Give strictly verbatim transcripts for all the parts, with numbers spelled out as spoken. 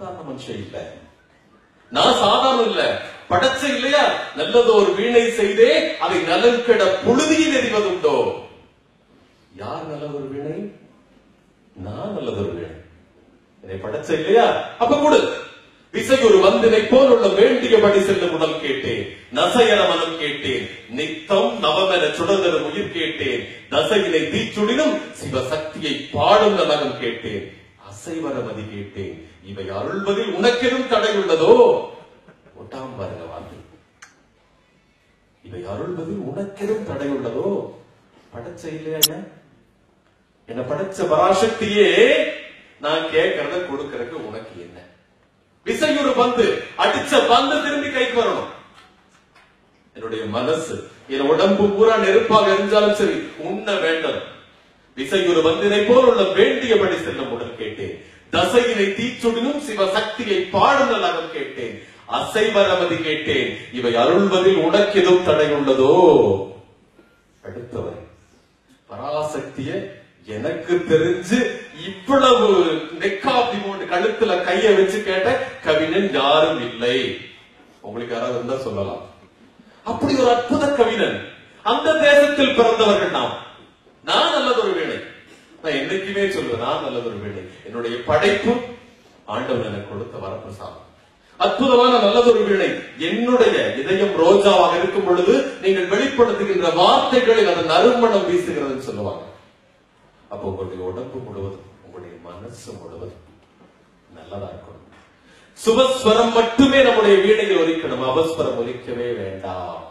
சாதாரண மனுஷன் இல்ல, நான் சாதாரண இல்ல, படைச்ச இல்லையா நல்லது ஒரு வீணை செய்தே அதை நலன்கெட புழுதியில் எறிவதுண்டோ. யார் நல்லதொரு வீணை? நான் நல்லதொரு வீணை. என்னை படைச்ச இல்லையா, அப்ப கொடு. விசை ஒரு வந்தினை போல் உள்ள வேண்டியபடி செல்லும் உடல் கேட்டேன், நசையன மனம் கேட்டேன், நித்தம் நவமென சுடர்தர உயிர் கேட்டேன், தசையினை தீச்சுடினும் சிவசக்தியை பாடும் நலகம் கேட்டேன், அசைவரமதி கேட்டேன், இவை அருள்வதில் உனக்கெதும் தடை உள்ளதோ. ஒட்டாம் பாருங்க வார்த்தை, இவை அருள்வதில் உனக்கெதும் தடை உள்ளதோ. படைச்ச இல்லையா, என்ன படைச்ச பராசக்தியே, நான் கேட்கறத கொடுக்கறதுக்கு உனக்கு என்ன? விசையூர் பந்து அடிச்ச பந்து திரும்பி கைக்கு வரணும். என்னுடைய மனசு என் உடம்பு பூரா நெருப்பாக எரிஞ்சாலும் சரி உண்ண வேண்டும். விசையூர் பந்தினை போல் உள்ள வேண்டியபடி செல்லும் உடல் கேட்டேன், தசையினை தீச்சுடினும் சிவசக்தியை பாடும் நலகம் கேட்டேன், அசைவரமதி கேட்டேன், இவை அருள்வதில் உனக்கு எதுவும் தடை உள்ளதோ. அடுத்தவர் பராசக்திய எனக்கு தெரிஞ்சு இவ்வளவு நெக்காப்பி போட்டு கழுத்துல கைய வச்சு கேட்ட கவிஞன் யாரும் இல்லை. உங்களுக்கு யாராவது இருந்தா சொல்லலாம். அப்படி ஒரு அற்புத கவிஞன், அந்த தேசத்தில் பிறந்தவர்கள் நாம். நான் நல்லதொரு வீணை, நான் என்னைக்குமே சொல்லுவேன், நான் நல்லதொரு வீணை. என்னுடைய படைப்பு ஆண்டவன் எனக்கு கொடுத்த வரப்பிரசாதம், அற்புதமான நல்லதொரு வீணை. என்னுடைய இதயம் ரோஜாவாக இருக்கும் பொழுது நீங்கள் வெளிப்படுத்துகின்ற வார்த்தைகளில் அதன் நறுமணம் வீசுகிறதுன்னு சொல்லுவாங்க. அப்போ உங்களுடைய உடம்பு முழுவதும் உங்களுடைய மனசு முழுவதும் நல்லதா இருக்கணும். சுபஸ்வரம் மட்டுமே நம்முடைய வீணையில் ஒலிக்கணும், அபஸ்வரம் ஒலிக்கவே வேண்டாம்.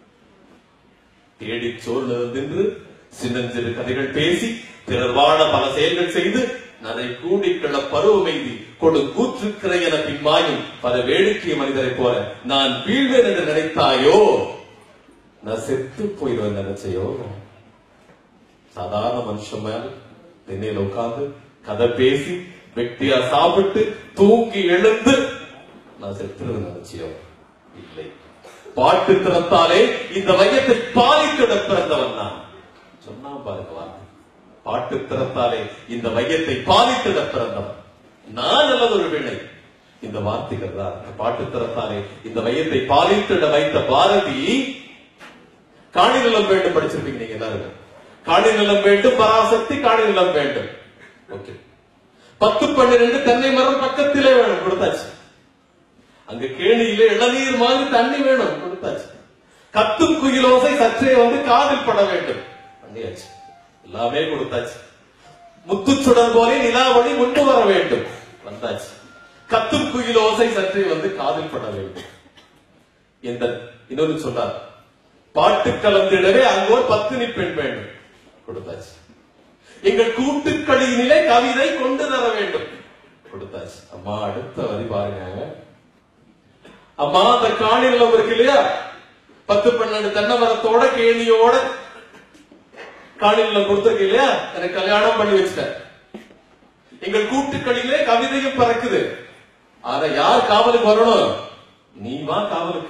தேடி சோழ்ந்து நின்று சின்னஞ்சிறு கதைகள் பேசி பிறர் வாழ பல செயல்கள் செய்து அதை கூடிக்கள பருவமைதி கொடு கூற்றுக்கிறை என பின்மாயும் பல வேடிக்கை மனிதரை போல நான் வீழ்வேன் என்று நினைத்தாயோ, நான் செத்து போயிடுவேன் நினைச்சையோ. சாதாரண மனுஷன் மேல திண்ணையில உட்கார்ந்து கதை பேசி வெட்டியா சாப்பிட்டு தூங்கி எழுந்து நான் செத்துருவேன் நினைச்சியோ? இல்லை. பாட்டு திறத்தாலே இந்த வையத்தை பாலித்திட பிறந்தவன் நான் சொன்னா பாருங்க வார்த்தை. பாட்டு திறத்தாலே இந்த வையத்தை பாலித்திட பிறந்தவன் நான் நல்லதொரு வீணை. இந்த வார்த்தைகள் தான் பாட்டு திறத்தாலே இந்த வையத்தை பாலித்திட வைத்த பாரதி. காணி நிலம் வேண்டும் படிச்சிருப்பீங்க நீங்க எல்லாரும். காணி நிலம் வேண்டும், பராசக்தி காணி நிலம் வேண்டும். ஓகே, பத்து பன்னிரண்டு தென்னை மரம் பக்கத்திலே வேணும், கொடுத்தாச்சு. அங்க கேணியிலே இளநீர் மாதிரி தண்ணி வேணும், கொடுத்தாச்சு. கத்தும் குயிலோசை சற்றே வந்து காதில் பட வேண்டும், பண்ணியாச்சு. எல்லாமே கொடுத்தாச்சு. முத்துச்சுடர் போலே நிலாவளி முன்பு வர வேண்டும், வந்தாச்சு. கத்தும் குயிலோசை சற்றே வந்து காதில் பட வேண்டும். இந்த இன்னொரு சொன்னார், பாட்டு கலந்திடவே அங்கு ஒரு பத்தினி பெண் வேண்டும், கொடுத்தாச்சு. எங்கள் கூட்டுக்களினிலே கவிதை கொண்டு தர வேண்டும், கொடுத்தாச்சு. அம்மா அடுத்த வரி பாருங்க. அம்மா அந்த காணி நிலம் இருக்கு இல்லையா, பத்து பன்னெண்டு தென்னை மரத்தோட கேணியோட காணி நிலம் கொடுத்திருக்கு இல்லையா, எனக்கு கல்யாணம் பண்ணி வச்சுட்டேன். எங்கள் கூட்டுக்களிலே கவிதையும் பறக்குது. ஆனா யார் காவலுக்கு வரணும்? நீ வா காவலுக்கு.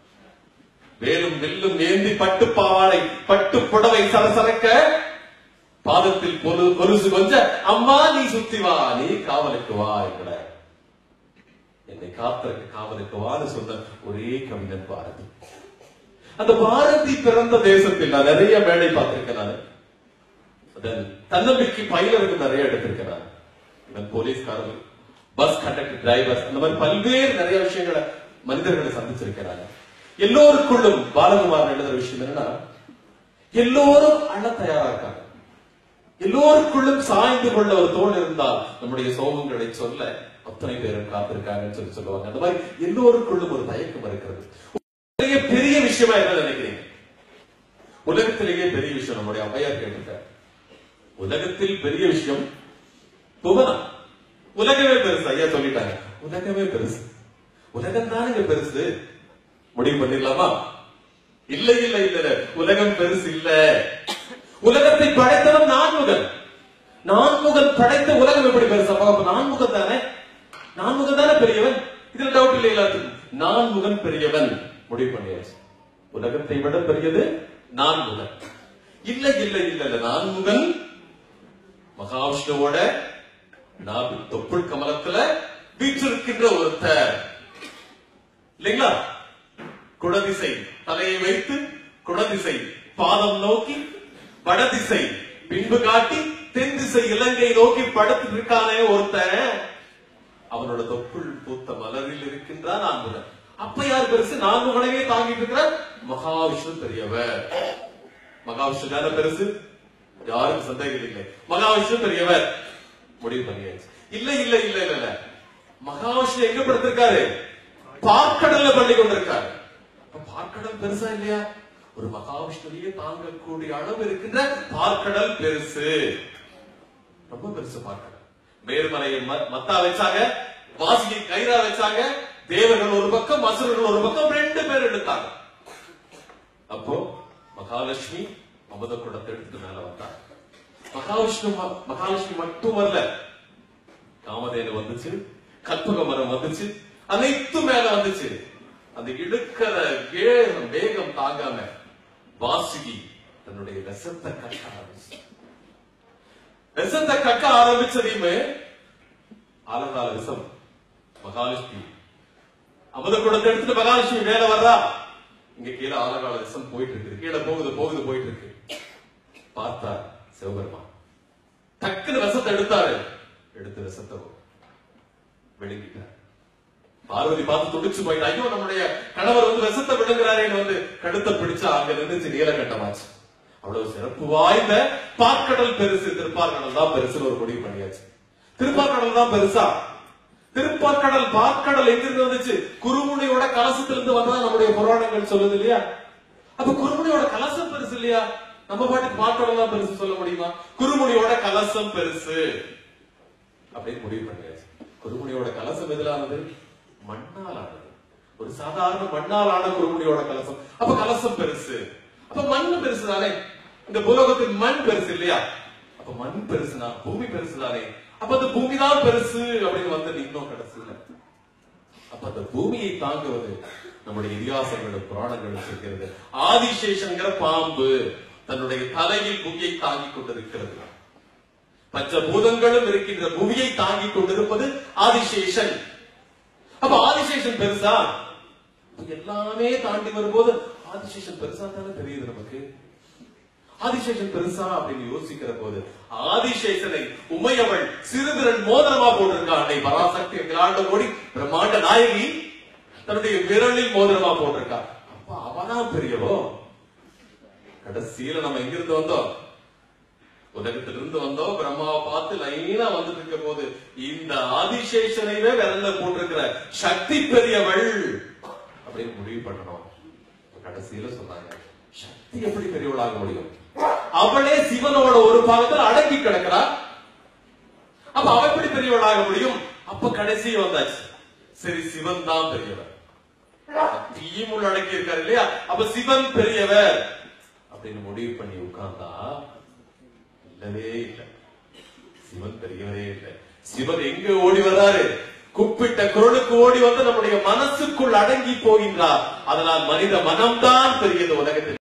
வேலும் வெல்லும் ஏந்தி பட்டு பாவாடை பட்டு புடவை சரசரக்க பாதத்தில் கொலுசு கொஞ்ச அம்மா நீ சுத்தி வா, நீ காவலுக்கு வா என்கிற. என்னை காத்திருக்கு காவலுக்கு வான்னு சொன்ன ஒரே கவிஞன் பாரதி. அந்த பாரதி பிறந்த தேசத்தில் நான் நிறைய மேடை பார்த்திருக்கேன். நான் தன்னம்பிக்கை பயிலருக்கு நிறைய எடுத்திருக்கேன். நான் போலீஸ்காரர்கள், பஸ் கண்டக்டர், டிரைவர்ஸ், அந்த மாதிரி பல்வேறு நிறைய விஷயங்களை மனிதர்களை சந்திச்சிருக்கிறாங்க. எல்லோருக்குள்ளும் பாலகுமார் எழுதுற விஷயம் என்னன்னா, எல்லோரும் அழ தயாரா இருக்காங்க. எல்லோருக்குள்ளும் சாய்ந்து கொள்ள ஒரு தோல் இருந்தால் நம்முடைய சோகங்களை சொல்ல அத்தனை பேரும் காத்திருக்காங்கன்னு சொல்லி சொல்லுவாங்க. அந்த மாதிரி எல்லோருக்குள்ளும் ஒரு தயக்கம் இருக்கிறது. பெரிய விஷயமா என்ன நினைக்கிறீங்க? உலகத்திலேயே பெரிய விஷயம் நம்முடைய அம்மையார் கேட்டிருக்காரு. உலகத்தில் பெரிய விஷயம் புவனம். உலகமே பெருசு. ஐயா சொல்லிட்டாங்க, உலகமே பெருசு. உலகம் தானுங்க பெருசு. முடிவு பண்ணிடலாமா? இல்லை இல்லை இல்லை, உலகம் பெருசு இல்ல. உலகத்தை படைத்தவன் நான்முகன். நான்முகன் படைத்த உலகம் எப்படி பெருசா? நான்முகன் தானே, நான்முகன் தானே பெரியவன். இதுல டவுட் இல்லை எல்லாத்துக்கும். நான்முகன் பெரியவன். முடிவு பண்ணியாச்சு. உலகத்தை விட பெரியது நான்முகன். இல்லை இல்லை இல்லை, நான்முகன் மகாவிஷ்ணுவோட தொப்புள் கமலத்துல வீற்றிருக்கின்ற ஒருத்தர் இல்லைங்களா? குடதிசை தலையை வைத்து குடதிசை பாதம் நோக்கி வடதிசை பின்பு காட்டி தென் திசை இலங்கை நோக்கி படுத்து இருக்கானே ஒருத்தன், அவனோட தொப்புள் பூத்த மலரில் இருக்கின்றான் ஆண்புடன். அப்ப யார் பெருசு? நான்கு மனைவியை தாங்கிட்டு இருக்கிற மகாவிஷ்ணு பெரியவர். மகாவிஷ்ணு தானே பெருசு, யாருக்கும் சந்தேகம் இல்லை. மகாவிஷ்ணு பெரியவர் முடிவு பண்ணியாச்சு. இல்ல இல்ல இல்ல இல்ல இல்ல மகாவிஷ்ணு எங்க படுத்திருக்காரு? பார்க்கடல்ல பண்ணி கொண்டிருக்காரு. பார்க்கடல் பெருசா இல்லையா? ஒரு மகாவிஷ்ணுவையே தாங்கக்கூடிய அளவு இருக்கின்ற பார்க்கடல் பெருசு, ரொம்ப பெருசு பார்க்கடல். மேல்மலையை மத்தா வச்சாங்க, வாசியை கயிறா வச்சாங்க, தேவர்கள் ஒரு பக்கம் அசுரர்கள் ஒரு பக்கம், ரெண்டு பேர் எடுத்தாங்க. அப்போ மகாலட்சுமி அமுத குடத்தை எடுத்துட்டு மேல வந்தாங்க. மகாவிஷ்ணு மகாலட்சுமி மட்டும் வரல, காமதேனு வந்துச்சு, கற்பக மரம் வந்துச்சு, அனைத்தும் மேல வந்துச்சு. அந்த இடுக்கிற வேகம் வேகம் தாங்காம வாசுகி தன்னுடைய விஷத்தை கட்ட ஆரம்பிச்சு. விஷத்தை கட்ட ஆரம்பிச்சதையுமே ஆலங்கால விஷம் மகாலட்சுமி அமுத குடத்தை எடுத்துட்டு மகாலட்சுமி மேல வர்றா. இங்க கீழே ஆலங்கால விஷம் போயிட்டு இருக்கு, கீழே போகுது போகுது போயிட்டு இருக்கு. பார்த்தார் சிவபெருமான், டக்குன்னு விஷத்தை எடுத்தாரு. எடுத்து விஷத்தை விழுங்கிட்டார். பார்வதி பார்த்து துடிச்சு போயிட்டு, ஐயோ நம்முடைய கணவர் வந்து விஷத்தை விழுங்குறாரேன்னு வந்து கடுத்த பிடிச்சா அங்க நின்று நீலகண்டமாச்சு. அவ்வளவு சிறப்பு வாய்ந்த பார்க்கடல் பெருசு, திருப்பார்கடல் தான் பெருசுன்னு ஒரு முடிவு பண்ணியாச்சு. திருப்பார்கடல் தான் பெருசா? திருப்பார்கடல் பார்க்கடல் எங்கிருந்து வந்துச்சு? குருமுனியோட கலசத்திலிருந்து வந்தா நம்முடைய புராணங்கள் சொல்லுது இல்லையா? அப்ப குருமுனியோட கலசம் பெருசு இல்லையா? நம்ம பாட்டுக்கு பார்க்கடல் தான் பெருசு சொல்ல முடியுமா? குருமுனியோட கலசம் பெருசு அப்படின்னு முடிவு பண்ணியாச்சு. குருமுனியோட கலசம் எதிலானது? மண்ணால் ஆனது. ஒரு சாதாரண மண்ணால் ஆன குருமுனியோட கலசம். அப்ப கலசம் பெருசு. அப்ப மண் பெருசு தானே? இந்த பூலோகத்தின் மண் பெருசு இல்லையா? அப்ப மண் பெருசுனா பூமி பெருசு தானே? அப்ப அந்த பூமி தான் பெருசு அப்படின்னு வந்து இன்னும் கடைசியில அப்ப அந்த பூமியை தாங்குவது நம்முடைய இதிகாசங்களும் புராணங்களும் சொல்கிறது. ஆதிசேஷன்கிற பாம்பு தன்னுடைய தலையில் பூமியை தாங்கிக் கொண்டிருக்கிறது. பஞ்சபூதங்களும் இருக்கின்ற பூமியை தாங்கிக் கொண்டிருப்பது ஆதிசேஷன். அப்ப ஆதிசேஷன் பெருசா? எல்லாமே தாண்டி வரும்போது ஆதிசேஷன் பெருசா தானே தெரியுது நமக்கு. ஆதிசேஷன் பெருசா அப்படின்னு யோசிக்கிற போது ஆதிசேஷனை உமையவள் சிறுவிரல் மோதிரமா போட்டிருக்கா. அன்னை பராசக்தி எங்களாண்ட ஓடி பிரம்மாண்ட நாயகி தன்னுடைய விரலில் மோதிரமா போட்டிருக்கா. அப்ப அவதான் பெரியவோ. கடைசியில நம்ம எங்கிருந்து வந்தோம்? உலகத்திலிருந்து வந்தோம். பிரம்மாவை பார்த்து லைனா வந்துட்டு இருக்க போது இந்த ஆதிசேஷனைவே விரல்ல போட்டிருக்கிற சக்தி பெரியவள் அப்படின்னு முடிவு பண்ணணும். கடைசியில சொன்னாங்க, சக்தி எப்படி பெரியவளாக முடியும்? அவளே சிவனோட ஒரு பாகத்தில் அடங்கி கிடக்கிறா. அப்ப அவ எப்படி பெரியவளாக முடியும்? அப்ப கடைசி வந்தாச்சு, சரி சிவன் தான் பெரியவர். தீமுள் அடங்கி இருக்காரு இல்லையா? அப்ப சிவன் பெரியவர் அப்படின்னு முடிவு பண்ணி உட்கார்ந்தா இல்லவே இல்லை, சிவன் பெரியவரே இல்லை. சிவன் எங்க ஓடி வர்றாரு? கூப்பிட்ட குரலுக்கு ஓடி வந்து நம்முடைய மனசுக்குள் அடங்கி போகின்றார். அதனால் மனித மனம்தான் பெரியது உலகத்தில்.